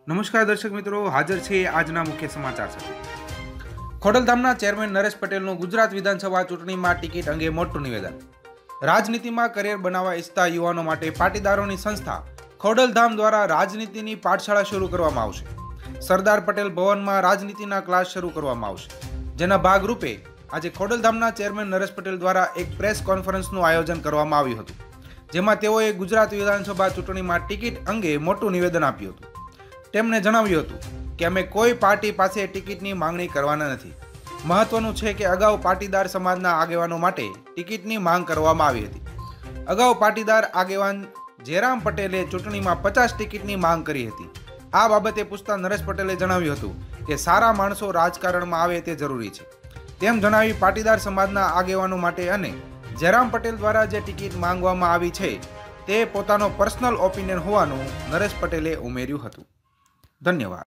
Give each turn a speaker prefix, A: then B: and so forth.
A: નમસ્કાર દર્શક મિત્રો, હાજર છે આજના મુખ્ય સમાચાર સાથે। ખોડલધામના ચેરમેન નરેશ પટેલનું ગુજરાત વિધાનસભા ચૂંટણીમાં ટિકિટ અંગે મોટું નિવેદન। રાજનીતિમાં કરિયર બનાવવા ઈચ્છતા યુવાનો માટે પાટીદારોની સંસ્થા ખોડલધામ દ્વારા રાજનીતિની પાઠશાળા શરૂ કરવામાં આવશે। સરદાર પટેલ ભવનમાં રાજનીતિના ક્લાસ શરૂ કરવામાં આવશે, જેના ભાગરૂપે આજે ખોડલધામના ચેરમેન નરેશ પટેલ દ્વારા એક પ્રેસ કોન્ફરન્સનું આયોજન કરવામાં આવ્યું હતું, જેમાં તેઓએ ગુજરાત વિધાનસભા ચૂંટણીમાં ટિકિટ અંગે મોટું નિવેદન આપ્યું હતું। તેમણે જણાવ્યું હતું કે અમે કોઈ પાર્ટી પાસે ટિકિટની માંગણી કરવાના નથી। મહત્વનું છે કે અગાઉ પાટીદાર સમાજના આગેવાનો માટે ટિકિટની માંગ કરવામાં આવી હતી। અગાઉ પાટીદાર આગેવાન જેરામ પટેલે ચૂંટણીમાં 50 ટિકિટની માંગ કરી હતી। આ બાબતે પૂછતા નરેશ પટેલે જણાવ્યું હતું કે સારા માણસો રાજકારણમાં આવે તે જરૂરી છે, તેમ જણાવી પાટીદાર સમાજના આગેવાનો માટે અને જેરામ પટેલ દ્વારા જે ટિકિટ માંગવામાં આવી છે તે પોતાનો પર્સનલ ઓપિનિયન હોવાનું નરેશ પટેલે ઉમેર્યું હતું। ધન્યવાદ।